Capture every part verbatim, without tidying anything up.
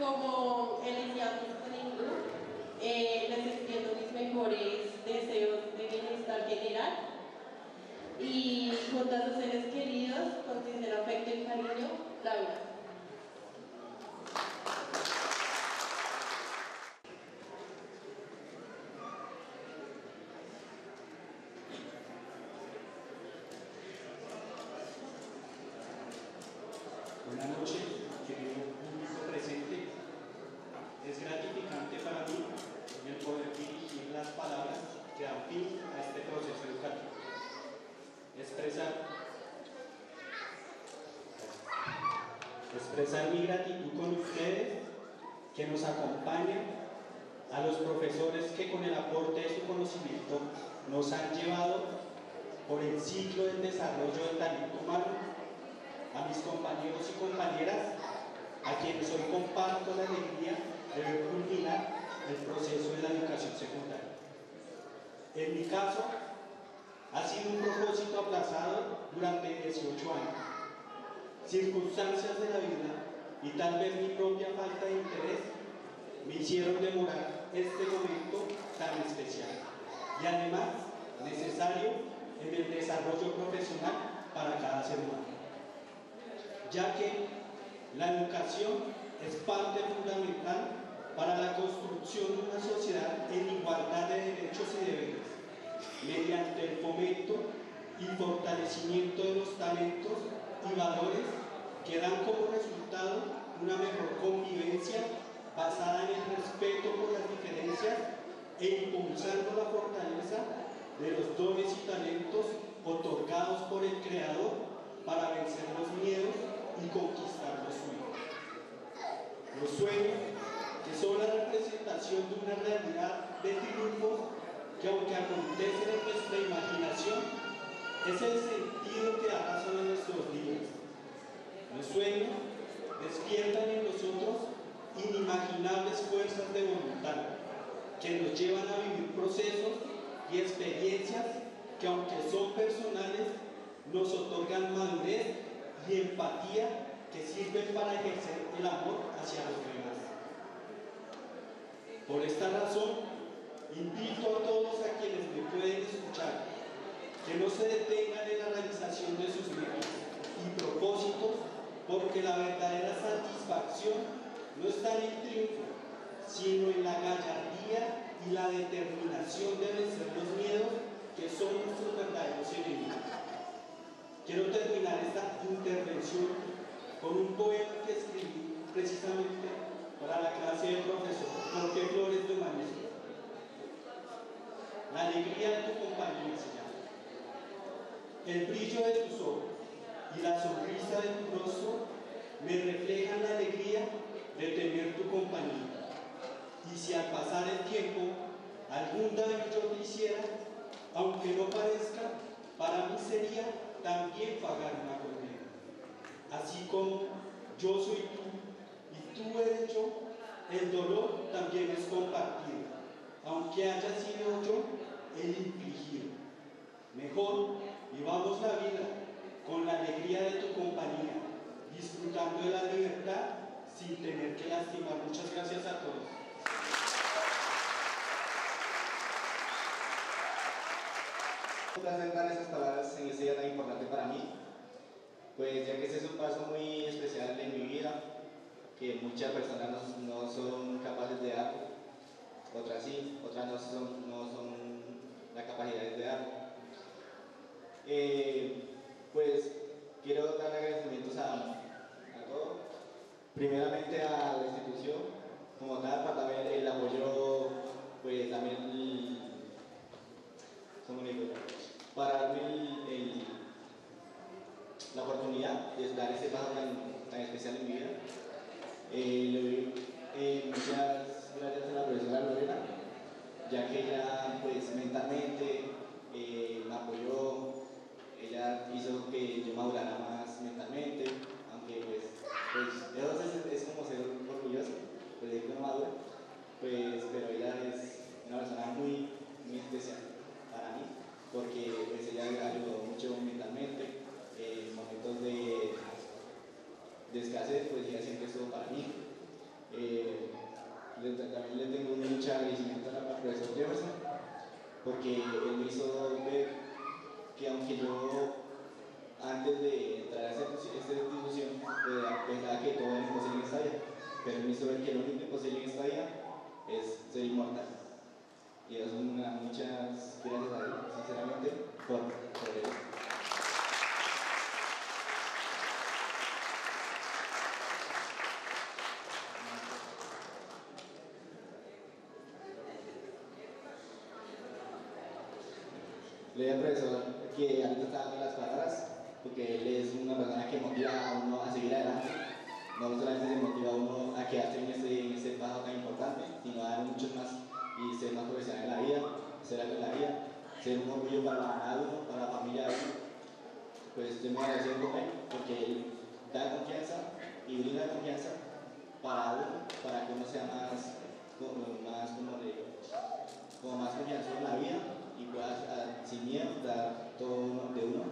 Como el licenciado Ningú, eh, les extiendo mis mejores deseos de bienestar general y junto a sus seres queridos, con sincero afecto y cariño, Laura. Buenas noches, querido público presente. Es gratificante para mí el poder dirigir las palabras que dan fin a este proceso educativo. Expresar, expresar mi gratitud con ustedes que nos acompañan, a los profesores que con el aporte de su conocimiento nos han llevado por el ciclo del desarrollo del talento humano, a mis compañeros y compañeras, a quienes hoy comparto la alegría de ver culminar el proceso de la educación secundaria. En mi caso, ha sido un propósito aplazado durante dieciocho años. Circunstancias de la vida y tal vez mi propia falta de interés me hicieron demorar este momento tan especial y además necesario en el desarrollo profesional para cada ser humano, ya que la educación es parte fundamental para la construcción de una sociedad en igualdad de derechos y deberes, mediante el fomento y fortalecimiento de los talentos y valores que dan como resultado una mejor convivencia basada en el respeto por las diferencias e impulsando la fortaleza de los dones y talentos otorgados por el Creador para vencer los miedos y conquistar los sueños. Los sueños, que son la representación de una realidad de triunfos que, aunque acontecen en nuestra imaginación, es el sentido que da razón a nuestros días. Los sueños despiertan en nosotros inimaginables fuerzas de voluntad que nos llevan a vivir procesos y experiencias que, aunque son personales, nos otorgan madurez y empatía que sirven para ejercer el amor hacia los demás. Por esta razón, invito a todos a quienes me pueden escuchar que no se detengan en la realización de sus metas y propósitos, porque la verdadera satisfacción no está en el triunfo, sino en la gallardía y la determinación de vencer los miedos que son nuestros verdaderos enemigos. Quiero terminar esta intervención con un poema que escribí precisamente para la clase del profesor Jorge Flores de Humanismo. La alegría de tu compañía se llama. El brillo de tus ojos y la sonrisa de tu rostro me reflejan la alegría de tener tu compañía. Y si al pasar el tiempo algún daño yo te hiciera, aunque no parezca, para mí sería también pagar una condena. Así como yo soy tú y tú eres yo, el dolor también es compartido, aunque haya sido yo el infligido. Mejor vivamos la vida con la alegría de tu compañía, disfrutando de la libertad sin tener que lastimar. Muchas gracias a todos. Un placer dar esas palabras en este día tan importante para mí, pues ya que este es un paso muy especial en mi vida, que muchas personas no, no son capaces de dar, otras sí, otras no son, no son la capacidad de dar. Eh, pues quiero dar agradecimientos a, a todos, primeramente a la institución como tal, para ver el apoyo, pues también el, ¿cómo le digo? Para darme el, el, la oportunidad de dar ese paso tan, tan especial en mi vida. Eh, le doy eh, muchas gracias a la profesora Lorena, ya que ella pues mentalmente eh, me apoyó, ella hizo que yo madurara más mentalmente, aunque pues, pues eso es, es como ser orgulloso, pues de que no madura, pues, pero ella es una persona muy, muy especial para mí, porque pues ella me ayudó mucho mentalmente, en momentos de, de escasez, pues ella siempre estuvo para mí, Eh, le, también le tengo mucho agradecimiento al profesor Jefferson, porque él me hizo ver que aunque yo antes de entrar a esta institución pensaba que todo era imposible en esta vida, pero él me hizo ver que lo único imposible en esta vida es ser inmortal. Y eso es una, muchas gracias a él, sinceramente, por, por él. Le digo al profesor que ahorita está dando las palabras, porque él es una persona que motiva a uno a seguir adelante. No solamente se motiva a uno a quedarse en este, en este paso tan importante, sino a dar muchos más y ser más profesional en la vida, ser algo en la vida, ser un orgullo para la mamá de uno, para la familia de uno. Pues estoy muy agradecido con él, porque él da confianza y brinda confianza para uno, para que uno sea más, más, como de, como más confianzudo en la vida y pueda sin miedo dar todo uno de uno.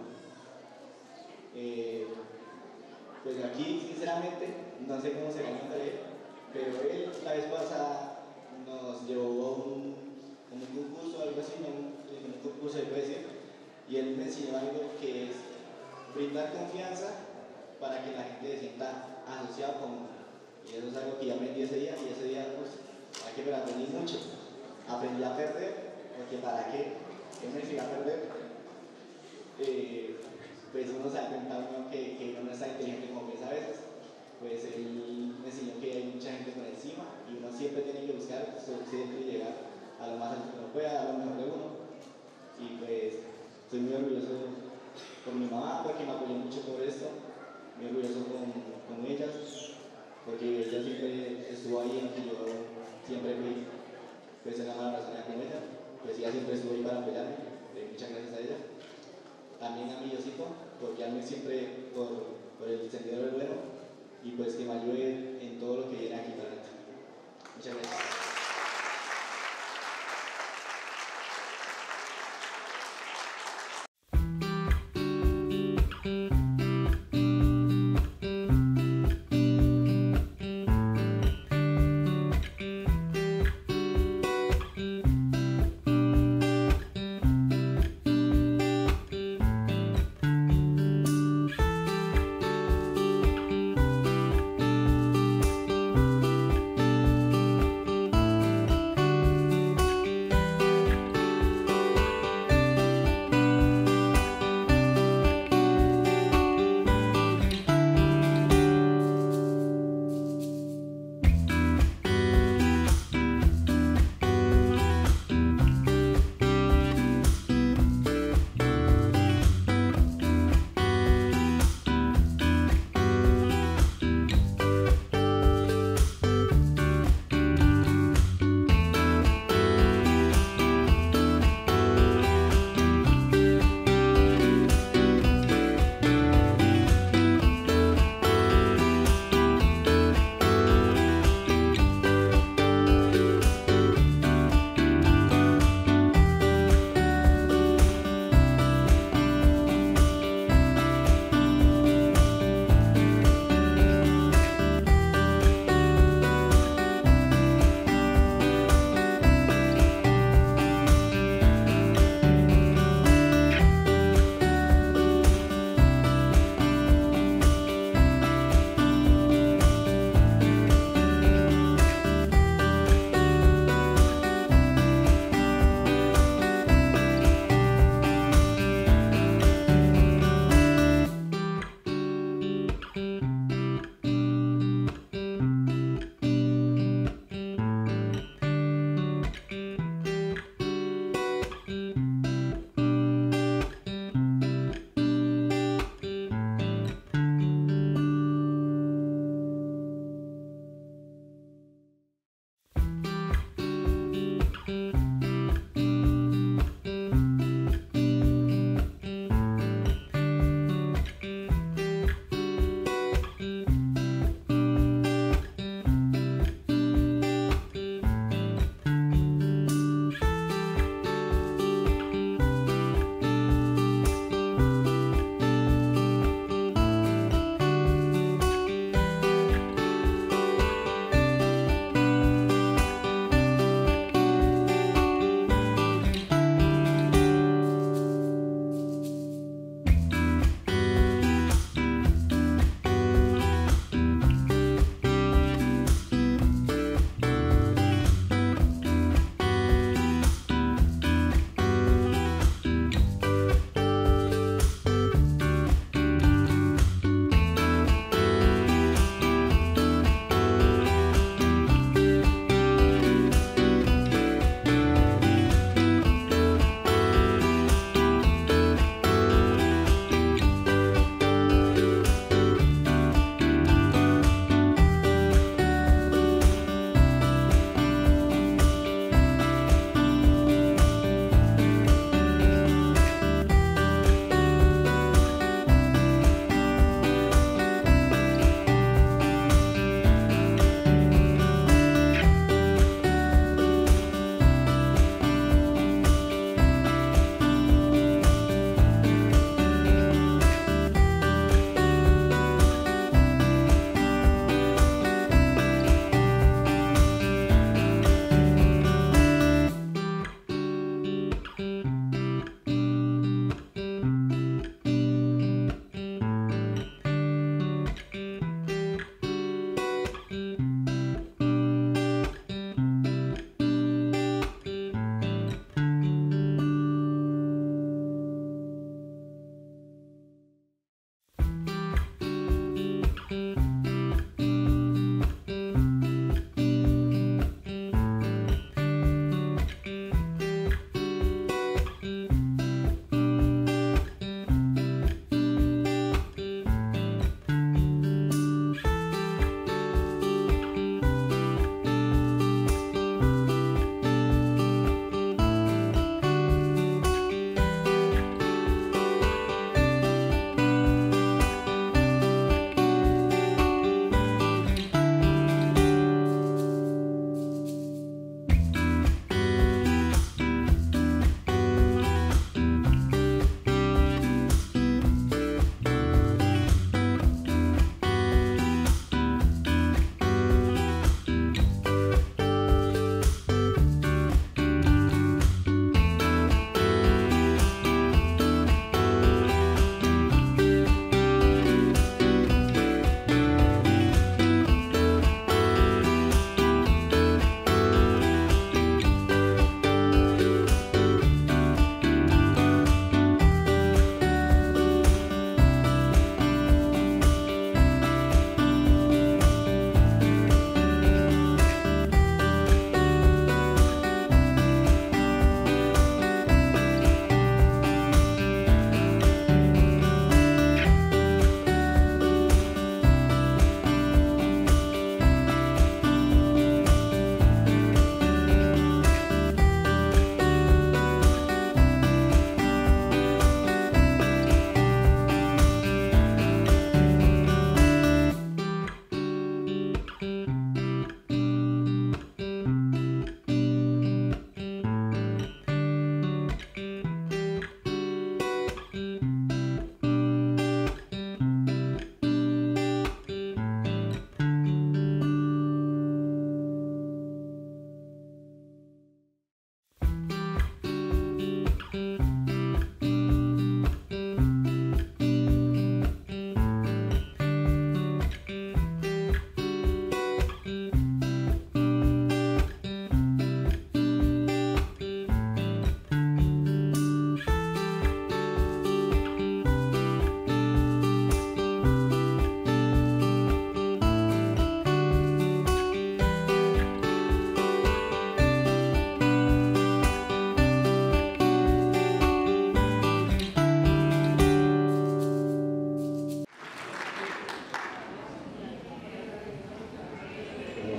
Eh, pues aquí sinceramente no sé cómo será el nombre de él, pero él la vez pasada nos llevó a un, un concurso o algo así, un, un concurso de poesía, y él me enseñó algo que es brindar confianza para que la gente se sienta asociada con uno. Y eso es algo que yo aprendí ese día, y ese día pues, hay que aprendí mucho. Aprendí a perder, porque para qué, él me enseñó a perder, eh, pues uno se da cuenta uno que, que uno no es tan inteligente como piensa a veces. Pues él me enseñó que hay mucha gente por encima y uno siempre tiene que buscar, siempre llegar a lo más alto que uno pueda, a lo mejor de uno. Y pues estoy muy orgulloso por mi mamá, porque me apoyó mucho por esto, muy orgulloso con, con ellas, porque ella siempre estuvo ahí, aunque yo siempre fui pues, una mala persona con ella, pues ella siempre estuvo ahí para apoyarme, eh, muchas gracias a ella. También a mi Diosito, por guiarme siempre por, por el sendero del bueno, y pues que me ayude en todo lo que viene aquí para adelante. Muchas gracias.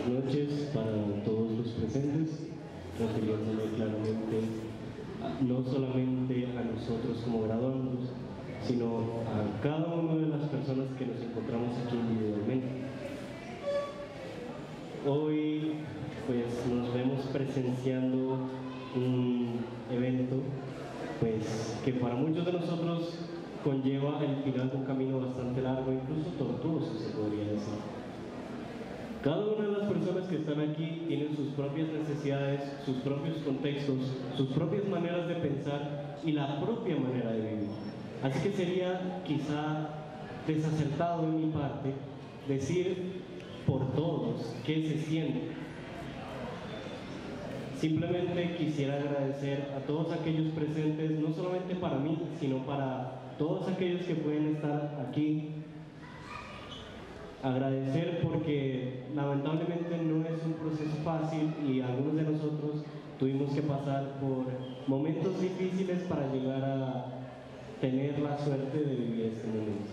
buenas noches para todos los presentes, refiriéndome claramente a, no solamente a nosotros como graduandos, sino a cada una de las personas que nos encontramos aquí individualmente. Hoy pues nos vemos presenciando un evento pues que para muchos de nosotros conlleva el final de un camino bastante largo, incluso tortuoso se podría decir. Cada una de las personas que están aquí tienen sus propias necesidades, sus propios contextos, sus propias maneras de pensar y la propia manera de vivir. Así que sería quizá desacertado de mi parte decir por todos qué se siente. Simplemente quisiera agradecer a todos aquellos presentes, no solamente para mí, sino para todos aquellos que pueden estar aquí. Agradecer porque lamentablemente no es un proceso fácil y algunos de nosotros tuvimos que pasar por momentos difíciles para llegar a tener la suerte de vivir este momento.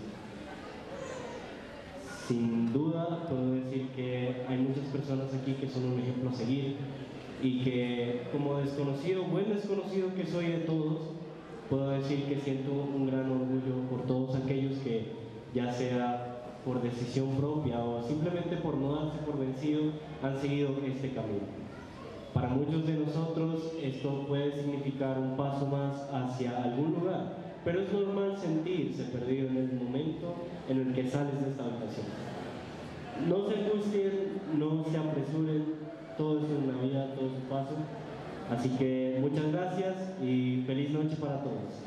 Sin duda puedo decir que hay muchas personas aquí que son un ejemplo a seguir y que como desconocido, buen desconocido que soy de todos, puedo decir que siento un gran orgullo por todos aquellos que, ya sea por decisión propia o simplemente por no darse por vencido, han seguido este camino. Para muchos de nosotros esto puede significar un paso más hacia algún lugar, pero es normal sentirse perdido en el momento en el que sales de esta habitación. No se angustien, no se apresuren, todo es una vida, todo es un paso. Así que muchas gracias y feliz noche para todos.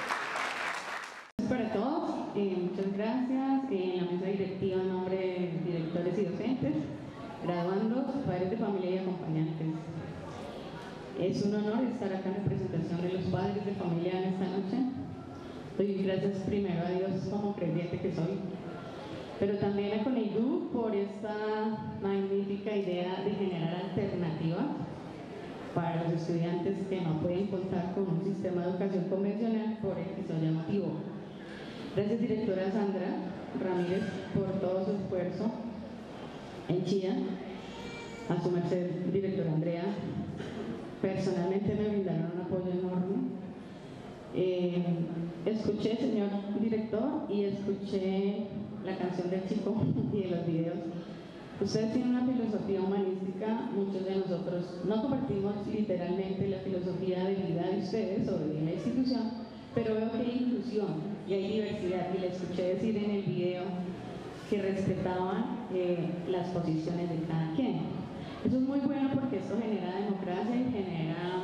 Para todos, eh, muchas gracias. En la mesa directiva, en nombre de directores y docentes, graduandos, padres de familia y acompañantes. Es un honor estar acá en representación de los padres de familia en esta noche. Doy gracias primero a Dios como creyente que soy, pero también a CONEIDU por esta magnífica idea de generar alternativas para los estudiantes que no pueden contar con un sistema de educación convencional por X o Y motivo. Gracias, directora Sandra Ramírez, por todo su esfuerzo en Chía. A su merced, directora Andrea. Personalmente me brindaron un apoyo enorme. Eh, escuché, señor director, y escuché la canción del chico y de los videos. Ustedes tienen una filosofía humanística, muchos de nosotros no compartimos literalmente la filosofía de vida de ustedes o de la institución, pero veo que hay inclusión y hay diversidad, y le escuché decir en el video que respetaban eh, las posiciones de cada quien. Eso es muy bueno porque esto genera democracia y genera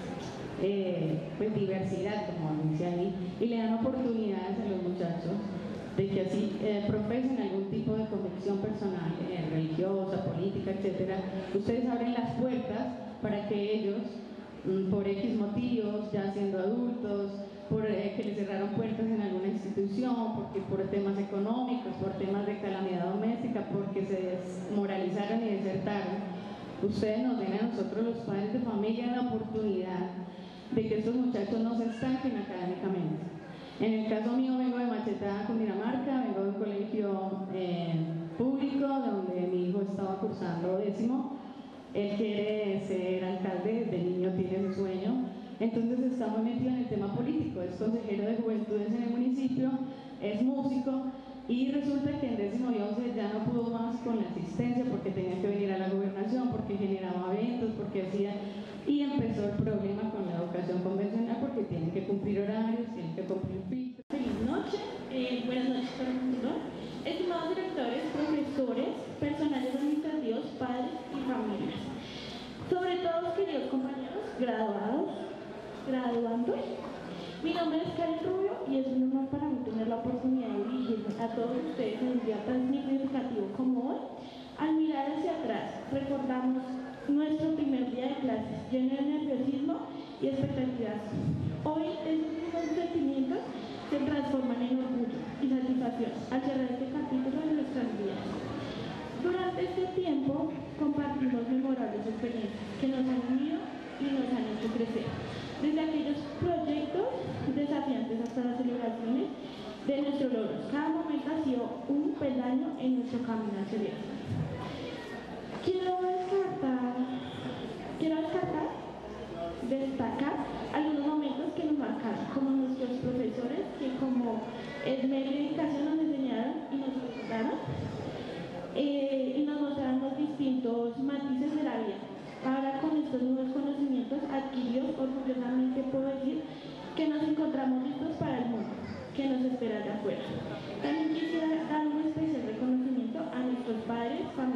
eh, pues diversidad, como dice ahí, y le dan oportunidades a los muchachos de que así eh, profesen algún tipo de convicción personal, eh, religiosa, política, etcétera. Ustedes abren las puertas para que ellos, mm, por X motivos, ya siendo adultos, por eh, que les cerraron puertas en alguna institución, porque por temas económicos, por temas de calamidad doméstica, porque se desmoralizaron y desertaron, ustedes nos den a nosotros los padres de familia la oportunidad de que estos muchachos no se estanquen académicamente. En el caso mío vengo de Macheta, Cundinamarca, vengo de un colegio eh, público donde mi hijo estaba cursando décimo. Él quiere ser alcalde, desde niño tiene su sueño. Entonces está muy metido en el tema político, es consejero de juventudes en el municipio, es músico, y resulta que en décimo y once ya no pudo más con la asistencia porque tenía que venir a la gobernación, porque generaba eventos, porque hacía... Y empezó el problema con la educación convencional porque tienen que cumplir horarios, tienen que cumplir filtros. Feliz noche, eh, buenas noches para el mundo. Estimados directores, profesores, personales administrativos, padres y familias. Sobre todo, queridos compañeros, graduados, graduandos. Mi nombre es Karen Rubio y es un honor para mí tener la oportunidad de dirigirme a todos ustedes en un día tan significativo como hoy. Al mirar hacia atrás, recordamos nuestro primer día de clases lleno de nerviosismo y expectativas. Hoy esos mismos sentimientos se transforman en orgullo y satisfacción al cerrar este capítulo de nuestras vidas. Durante este tiempo compartimos memorables experiencias que nos han unido y nos han hecho crecer. Desde aquellos proyectos desafiantes hasta las celebraciones de nuestros logros. Cada momento ha sido un peldaño en nuestro camino hacia el éxito. Quiero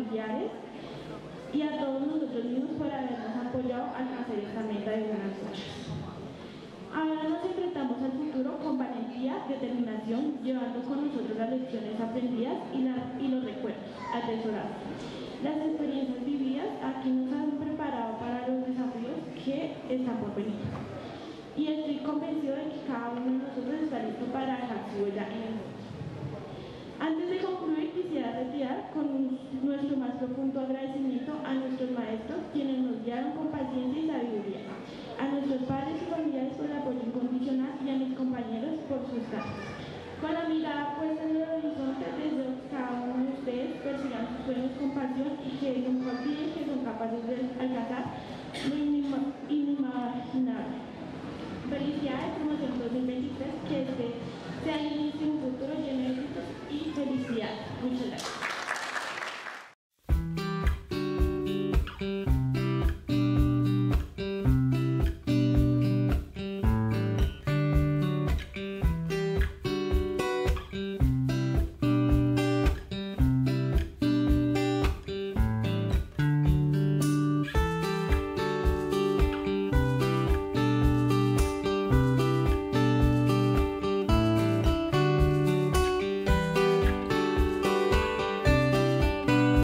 familiares y a todos nosotros mismos por habernos apoyado al hacer esta meta de buenas noches. Ahora nos enfrentamos al futuro con valentía, determinación, llevando con nosotros las lecciones aprendidas y, la, y los recuerdos atesorados. Las experiencias vividas aquí nos han preparado para los desafíos que están por venir. Y estoy convencido de que cada uno de nosotros está listo para dejar su huella en el mundo. Antes de concluir, quisiera retirar con nuestro más profundo agradecimiento a nuestros maestros, quienes nos guiaron con paciencia y sabiduría, a nuestros padres y familiares por el apoyo incondicional y a mis compañeros por su estar. Con la mirada puesta en el horizonte, deseo que cada uno de ustedes persigan sus sueños con pasión y que nunca olviden que son capaces de alcanzar lo inimaginable. Felicidades, promoción dos mil veintitrés, que este sea el inicio de un futuro lleno